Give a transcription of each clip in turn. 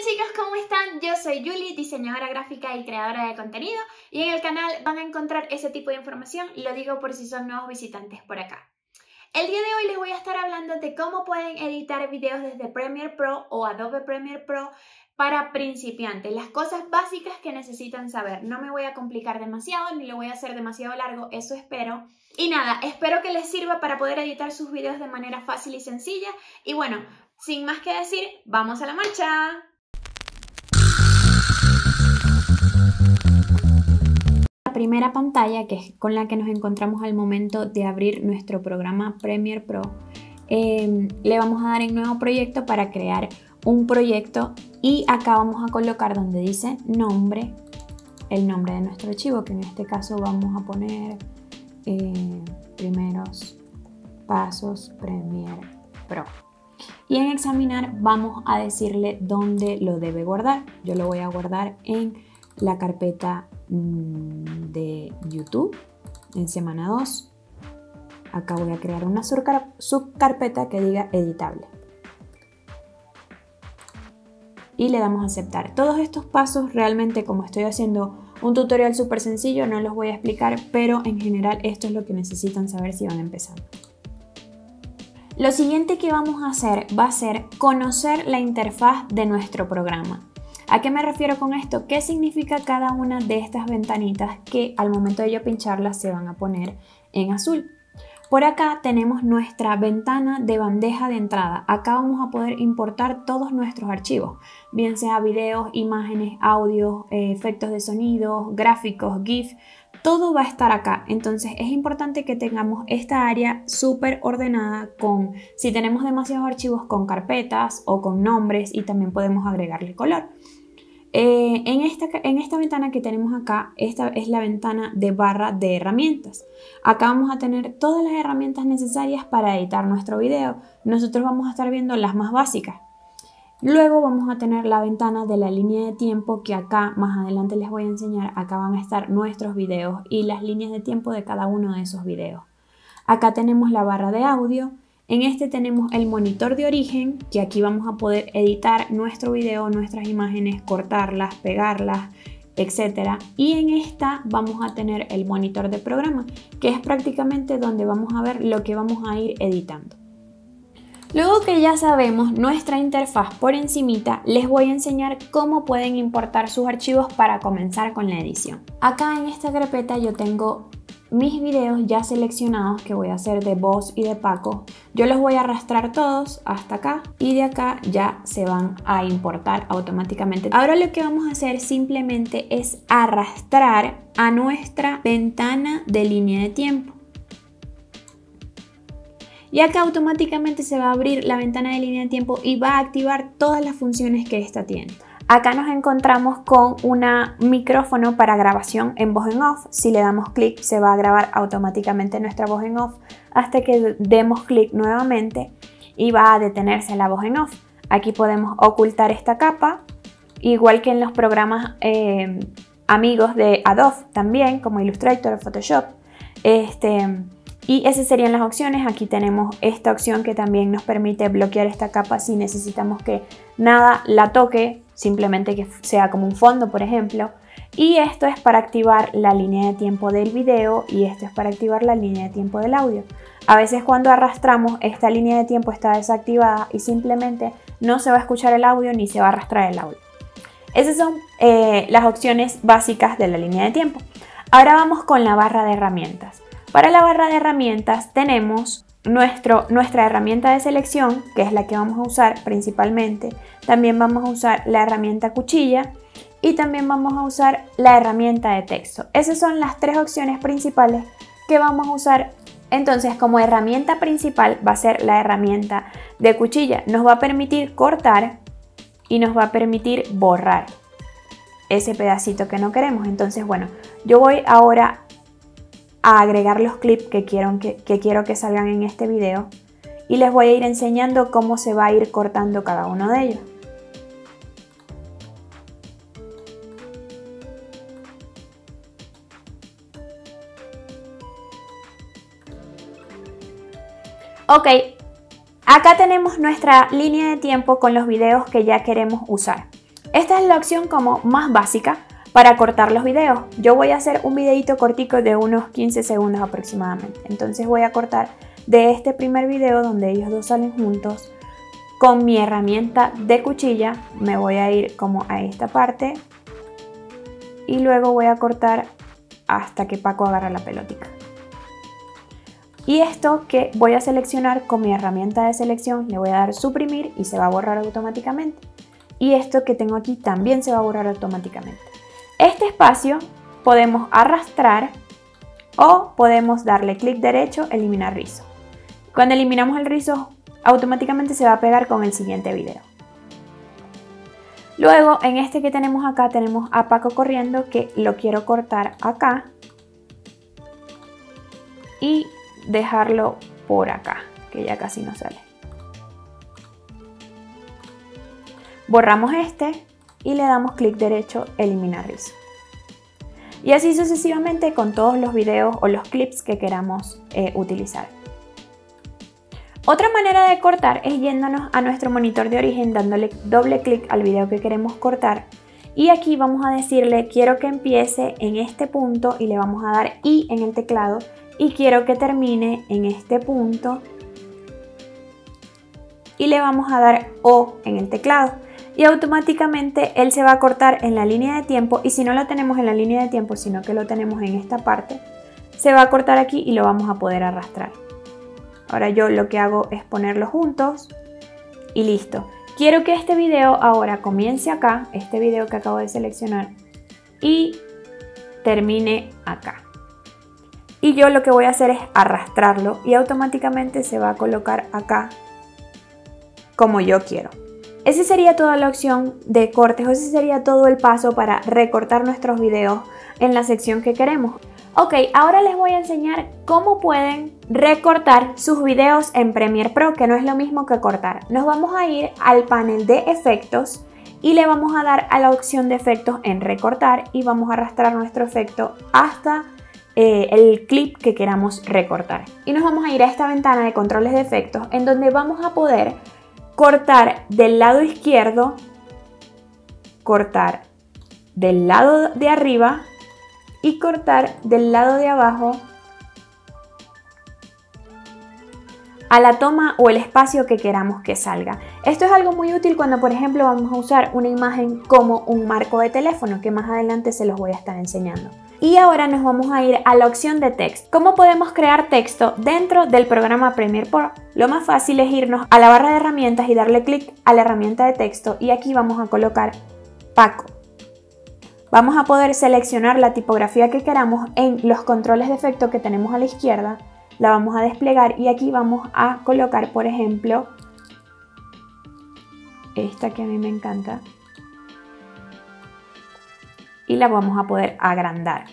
chicos, ¿cómo están? Yo soy Julie, diseñadora gráfica y creadora de contenido, y en el canal van a encontrar ese tipo de información, lo digo por si son nuevos visitantes por acá. El día de hoy les voy a estar hablando de cómo pueden editar videos desde Premiere Pro o Adobe Premiere Pro para principiantes, las cosas básicas que necesitan saber. No me voy a complicar demasiado ni lo voy a hacer demasiado largo, eso espero. Y nada, espero que les sirva para poder editar sus videos de manera fácil y sencilla. Y bueno, sin más que decir, ¡vamos a la marcha! La primera pantalla, que es con la que nos encontramos al momento de abrir nuestro programa Premiere Pro, le vamos a dar en nuevo proyecto para crear un proyecto, y acá vamos a colocar donde dice nombre, el nombre de nuestro archivo, que en este caso vamos a poner primeros pasos Premiere Pro. Y en examinar vamos a decirle dónde lo debe guardar. Yo lo voy a guardar en la carpeta de YouTube en semana 2. Acá voy a crear una subcarpeta que diga editable. Y le damos a aceptar. Todos estos pasos realmente, como estoy haciendo un tutorial súper sencillo, no los voy a explicar, pero en general esto es lo que necesitan saber si van empezando. Lo siguiente que vamos a hacer va a ser conocer la interfaz de nuestro programa. ¿A qué me refiero con esto? ¿Qué significa cada una de estas ventanitas que al momento de yo pincharlas se van a poner en azul? Por acá tenemos nuestra ventana de bandeja de entrada. Acá vamos a poder importar todos nuestros archivos, bien sea videos, imágenes, audios, efectos de sonido, gráficos, GIF. Todo va a estar acá, entonces es importante que tengamos esta área súper ordenada con, si tenemos demasiados archivos, con carpetas o con nombres, y también podemos agregarle color. En esta ventana que tenemos acá, esta es la ventana de barra de herramientas. Acá vamos a tener todas las herramientas necesarias para editar nuestro video. Nosotros vamos a estar viendo las más básicas. Luego vamos a tener la ventana de la línea de tiempo, que acá más adelante les voy a enseñar. Acá van a estar nuestros videos y las líneas de tiempo de cada uno de esos videos. Acá tenemos la barra de audio. En este tenemos el monitor de origen, que aquí vamos a poder editar nuestro video, nuestras imágenes, cortarlas, pegarlas, etc. Y en esta vamos a tener el monitor de programa, que es prácticamente donde vamos a ver lo que vamos a ir editando. Luego que ya sabemos nuestra interfaz por encimita, les voy a enseñar cómo pueden importar sus archivos para comenzar con la edición. Acá en esta carpeta yo tengo mis videos ya seleccionados, que voy a hacer de Voz y de Paco. Yo los voy a arrastrar todos hasta acá, y de acá ya se van a importar automáticamente. Ahora lo que vamos a hacer simplemente es arrastrar a nuestra ventana de línea de tiempo. Y acá automáticamente se va a abrir la ventana de línea de tiempo y va a activar todas las funciones que esta tiene. Acá nos encontramos con un micrófono para grabación en voz en off. Si le damos clic, se va a grabar automáticamente nuestra voz en off hasta que demos clic nuevamente y va a detenerse la voz en off. Aquí podemos ocultar esta capa, igual que en los programas amigos de Adobe también, como Illustrator o Photoshop. Y esas serían las opciones. Aquí tenemos esta opción que también nos permite bloquear esta capa si necesitamos que nada la toque, simplemente que sea como un fondo, por ejemplo. Y esto es para activar la línea de tiempo del video, y esto es para activar la línea de tiempo del audio. A veces cuando arrastramos, esta línea de tiempo está desactivada y simplemente no se va a escuchar el audio ni se va a arrastrar el audio. Esas son las opciones básicas de la línea de tiempo. Ahora vamos con la barra de herramientas. Para la barra de herramientas tenemos nuestra herramienta de selección, que es la que vamos a usar principalmente. También vamos a usar la herramienta cuchilla y también vamos a usar la herramienta de texto. Esas son las tres opciones principales que vamos a usar. Entonces, como herramienta principal va a ser la herramienta de cuchilla. Nos va a permitir cortar y nos va a permitir borrar ese pedacito que no queremos. Entonces, bueno, yo voy ahora a agregar los clips que quiero que salgan en este video, y les voy a ir enseñando cómo se va a ir cortando cada uno de ellos. Ok, acá tenemos nuestra línea de tiempo con los videos que ya queremos usar. Esta es la opción como más básica para cortar los videos. Yo voy a hacer un videito cortico de unos 15 segundos aproximadamente. Entonces voy a cortar de este primer video donde ellos dos salen juntos. Con mi herramienta de cuchilla me voy a ir como a esta parte y luego voy a cortar hasta que Paco agarra la pelotica. Y esto que voy a seleccionar con mi herramienta de selección le voy a dar suprimir y se va a borrar automáticamente. Y esto que tengo aquí también se va a borrar automáticamente. Este espacio podemos arrastrar o podemos darle clic derecho, eliminar rizo. Cuando eliminamos el rizo, automáticamente se va a pegar con el siguiente video. Luego, en este que tenemos acá, tenemos a Paco corriendo, que lo quiero cortar acá y dejarlo por acá, que ya casi no sale. Borramos este y le damos clic derecho, eliminar rizo. Y así sucesivamente con todos los videos o los clips que queramos utilizar. Otra manera de cortar es yéndonos a nuestro monitor de origen, dándole doble clic al video que queremos cortar. Y aquí vamos a decirle, quiero que empiece en este punto y le vamos a dar I en el teclado. Y quiero que termine en este punto y le vamos a dar O en el teclado. Y automáticamente él se va a cortar en la línea de tiempo, y si no lo tenemos en la línea de tiempo, sino que lo tenemos en esta parte, se va a cortar aquí y lo vamos a poder arrastrar. Ahora yo lo que hago es ponerlos juntos y listo. Quiero que este video ahora comience acá, este video que acabo de seleccionar, y termine acá. Y yo lo que voy a hacer es arrastrarlo y automáticamente se va a colocar acá como yo quiero. Esa sería toda la opción de cortes, o ese sería todo el paso para recortar nuestros videos en la sección que queremos. Ok, ahora les voy a enseñar cómo pueden recortar sus videos en Premiere Pro, que no es lo mismo que cortar. Nos vamos a ir al panel de efectos y le vamos a dar a la opción de efectos en recortar y vamos a arrastrar nuestro efecto hasta el clip que queramos recortar. Y nos vamos a ir a esta ventana de controles de efectos en donde vamos a poder cortar del lado izquierdo, cortar del lado de arriba y cortar del lado de abajo a la toma o el espacio que queramos que salga. Esto es algo muy útil cuando, por ejemplo, vamos a usar una imagen como un marco de teléfono, que más adelante se los voy a estar enseñando. Y ahora nos vamos a ir a la opción de texto. ¿Cómo podemos crear texto dentro del programa Premiere Pro? Lo más fácil es irnos a la barra de herramientas y darle clic a la herramienta de texto y aquí vamos a colocar Paco. Vamos a poder seleccionar la tipografía que queramos en los controles de efecto que tenemos a la izquierda. La vamos a desplegar y aquí vamos a colocar, por ejemplo, esta que a mí me encanta. Y la vamos a poder agrandar.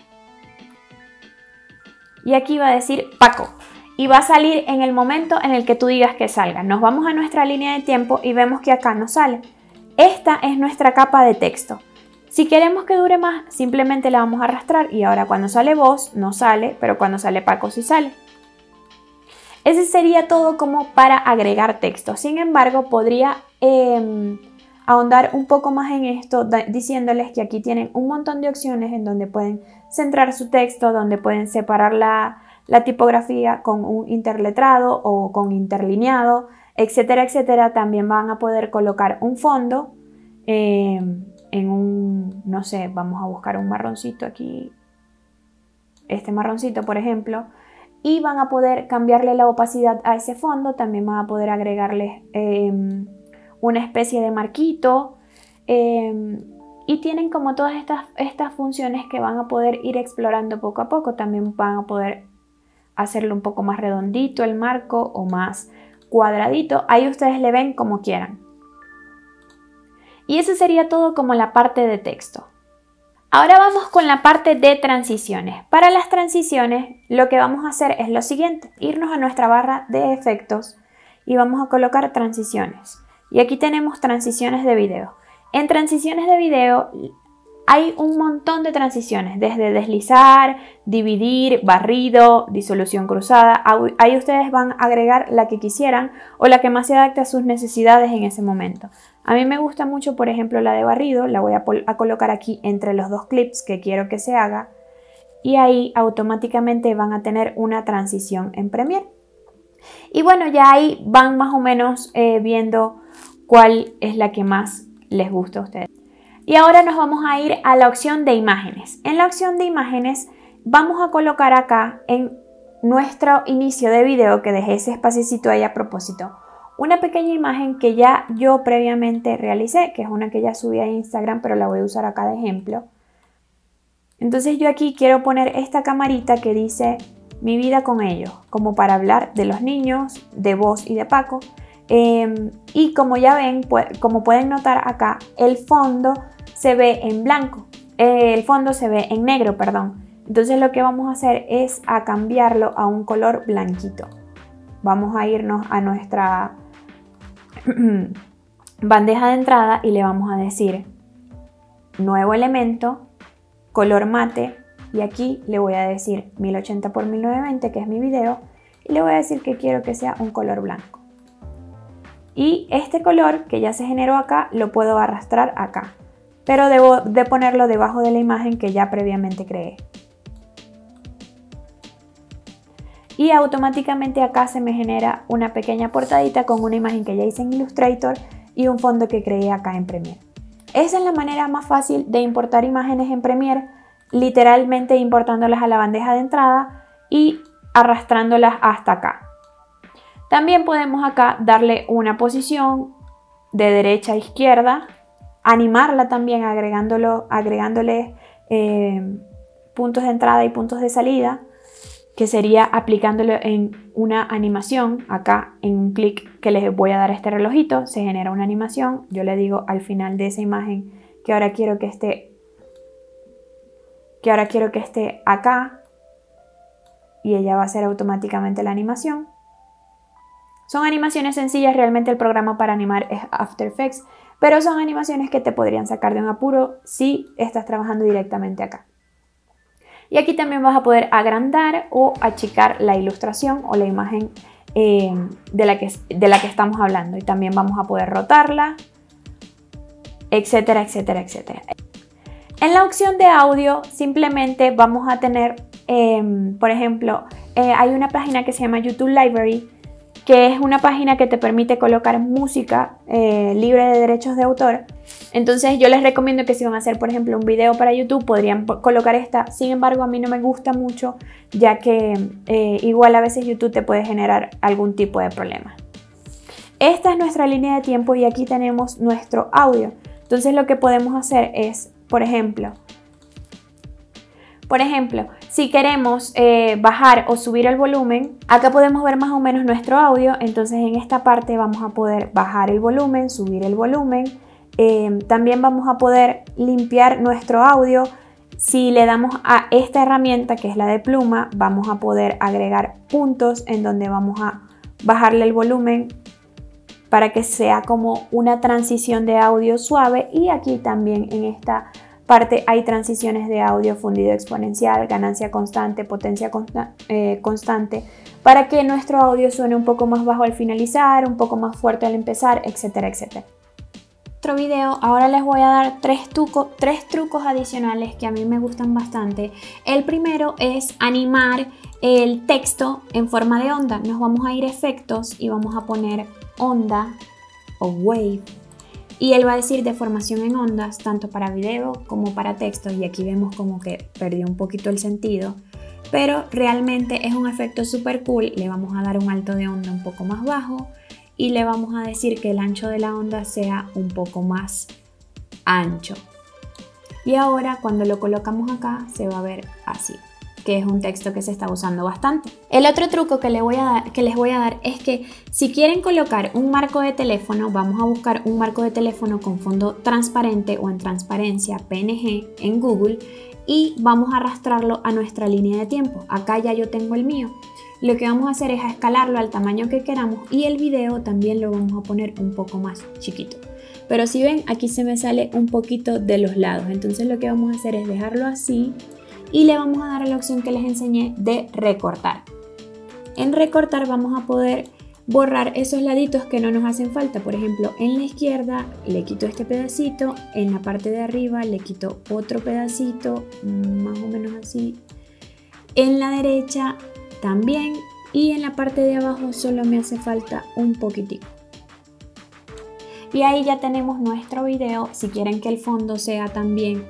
Y aquí va a decir Paco. Y va a salir en el momento en el que tú digas que salga. Nos vamos a nuestra línea de tiempo y vemos que acá nos sale. Esta es nuestra capa de texto. Si queremos que dure más, simplemente la vamos a arrastrar y ahora cuando sale voz no sale, pero cuando sale Paco sí sale. Ese sería todo como para agregar texto. Sin embargo, podría ahondar un poco más en esto diciéndoles que aquí tienen un montón de opciones en donde pueden centrar su texto, donde pueden separar la tipografía con un interletrado o con interlineado, etcétera, etcétera. También van a poder colocar un fondo en un, no sé, vamos a buscar un marroncito aquí, este marroncito por ejemplo, y van a poder cambiarle la opacidad a ese fondo. También van a poder agregarle una especie de marquito y tienen como todas estas funciones que van a poder ir explorando poco a poco. También van a poder hacerlo un poco más redondito el marco o más cuadradito, ahí ustedes le ven como quieran. Y eso sería todo como la parte de texto. Ahora vamos con la parte de transiciones. Para las transiciones lo que vamos a hacer es lo siguiente, irnos a nuestra barra de efectos y vamos a colocar transiciones. Y aquí tenemos transiciones de video. En transiciones de video Hay un montón de transiciones, desde deslizar, dividir, barrido, disolución cruzada. Ahí ustedes van a agregar la que quisieran o la que más se adapte a sus necesidades en ese momento. A mí me gusta mucho, por ejemplo, la de barrido. La voy a colocar aquí entre los dos clips que quiero que se haga. Y ahí automáticamente van a tener una transición en Premiere. Y bueno, ya ahí van más o menos viendo cuál es la que más les gusta a ustedes. Y ahora nos vamos a ir a la opción de imágenes. En la opción de imágenes vamos a colocar acá en nuestro inicio de video, que dejé ese espacito ahí a propósito, una pequeña imagen que ya yo previamente realicé, que es una que ya subí a Instagram, pero la voy a usar acá de ejemplo. Entonces yo aquí quiero poner esta camarita que dice mi vida con ellos, como para hablar de los niños, de Vos y de Paco. Y como ya ven, como pueden notar acá, el fondo se ve en blanco, el fondo se ve en negro, perdón. Entonces lo que vamos a hacer es a cambiarlo a un color blanquito. Vamos a irnos a nuestra bandeja de entrada y le vamos a decir nuevo elemento, color mate, y aquí le voy a decir 1080 x 1920, que es mi video, y le voy a decir que quiero que sea un color blanco. Y este color que ya se generó acá lo puedo arrastrar acá, pero debo de ponerlo debajo de la imagen que ya previamente creé. Y automáticamente acá se me genera una pequeña portadita con una imagen que ya hice en Illustrator y un fondo que creé acá en Premiere. Esa es la manera más fácil de importar imágenes en Premiere, literalmente importándolas a la bandeja de entrada y arrastrándolas hasta acá. También podemos acá darle una posición de derecha a izquierda, animarla también agregándole puntos de entrada y puntos de salida, que sería aplicándolo en una animación. Acá en un clic que les voy a dar a este relojito se genera una animación. Yo le digo al final de esa imagen que ahora quiero que esté acá y ella va a hacer automáticamente la animación. Son animaciones sencillas, realmente el programa para animar es After Effects, pero son animaciones que te podrían sacar de un apuro si estás trabajando directamente acá. Y aquí también vas a poder agrandar o achicar la ilustración o la imagen de la que estamos hablando. Y también vamos a poder rotarla, etcétera, etcétera, etcétera. En la opción de audio simplemente vamos a tener, por ejemplo, hay una página que se llama YouTube Library, que es una página que te permite colocar música libre de derechos de autor. Entonces yo les recomiendo que si van a hacer, por ejemplo, un video para YouTube, podrían colocar esta. Sin embargo, a mí no me gusta mucho, ya que igual a veces YouTube te puede generar algún tipo de problema. Esta es nuestra línea de tiempo y aquí tenemos nuestro audio. Entonces lo que podemos hacer es, por ejemplo, si queremos bajar o subir el volumen, acá podemos ver más o menos nuestro audio. Entonces en esta parte vamos a poder bajar el volumen, subir el volumen. También vamos a poder limpiar nuestro audio. Si le damos a esta herramienta, que es la de pluma, vamos a poder agregar puntos en donde vamos a bajarle el volumen para que sea como una transición de audio suave. Y aquí también en esta parte hay transiciones de audio, fundido exponencial, ganancia constante, potencia constante, para que nuestro audio suene un poco más bajo al finalizar, un poco más fuerte al empezar, etcétera, etcétera. Otro video, ahora les voy a dar tres trucos adicionales que a mí me gustan bastante. El primero es animar el texto en forma de onda. Nos vamos a ir a efectos y vamos a poner onda o wave. Y él va a decir deformación en ondas, tanto para video como para texto. Y aquí vemos como que perdió un poquito el sentido. Pero realmente es un efecto súper cool. Le vamos a dar un alto de onda un poco más bajo. Y le vamos a decir que el ancho de la onda sea un poco más ancho. Y ahora cuando lo colocamos acá se va a ver así, que es un texto que se está usando bastante. El otro truco que les voy a dar es que si quieren colocar un marco de teléfono, vamos a buscar un marco de teléfono con fondo transparente o en transparencia PNG en Google y vamos a arrastrarlo a nuestra línea de tiempo. Acá ya yo tengo el mío. Lo que vamos a hacer es escalarlo al tamaño que queramos y el video también lo vamos a poner un poco más chiquito. pero si ven, aquí se me sale un poquito de los lados. Entonces lo que vamos a hacer es dejarlo así y le vamos a dar a la opción que les enseñé de recortar. En recortar vamos a poder borrar esos laditos que no nos hacen falta. Por ejemplo, en la izquierda le quito este pedacito, en la parte de arriba le quito otro pedacito, más o menos así. En la derecha también, y en la parte de abajo solo me hace falta un poquitico. Y ahí ya tenemos nuestro video. Si quieren que el fondo sea también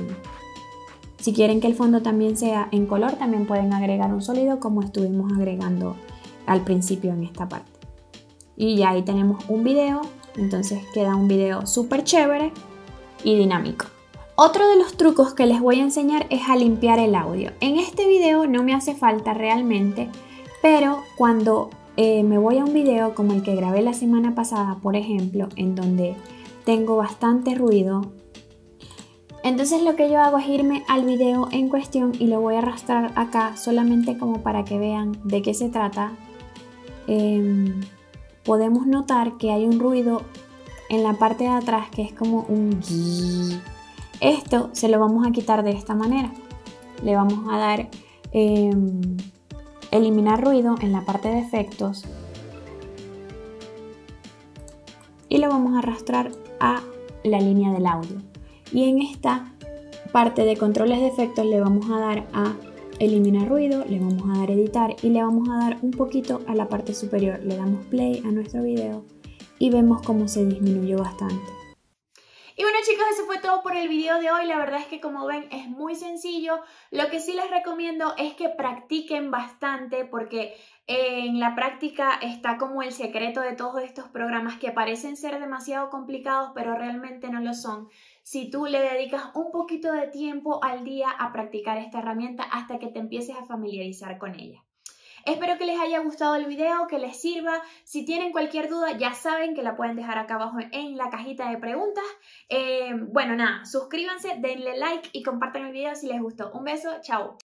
sea en color, también pueden agregar un sólido como estuvimos agregando al principio en esta parte. Y ya ahí tenemos un video, entonces queda un video súper chévere y dinámico. Otro de los trucos que les voy a enseñar es a limpiar el audio. En este video no me hace falta realmente, pero cuando me voy a un video como el que grabé la semana pasada, por ejemplo, en donde tengo bastante ruido, entonces lo que yo hago es irme al video en cuestión y lo voy a arrastrar acá solamente como para que vean de qué se trata. Podemos notar que hay un ruido en la parte de atrás que es como un gui. Esto se lo vamos a quitar de esta manera. Le vamos a dar eliminar ruido en la parte de efectos y lo vamos a arrastrar a la línea del audio. Y en esta parte de controles de efectos le vamos a dar a eliminar ruido, le vamos a dar editar y le vamos a dar un poquito a la parte superior. Le damos play a nuestro video y vemos cómo se disminuyó bastante. Y bueno, chicos, eso fue todo por el video de hoy. La verdad es que, como ven, es muy sencillo. Lo que sí les recomiendo es que practiquen bastante, porque en la práctica está como el secreto de todos estos programas que parecen ser demasiado complicados, pero realmente no lo son. Si tú le dedicas un poquito de tiempo al día a practicar esta herramienta hasta que te empieces a familiarizar con ella. Espero que les haya gustado el video, que les sirva. Si tienen cualquier duda, ya saben que la pueden dejar acá abajo en la cajita de preguntas. Bueno, nada, suscríbanse, denle like y compartan el video si les gustó. Un beso, chao.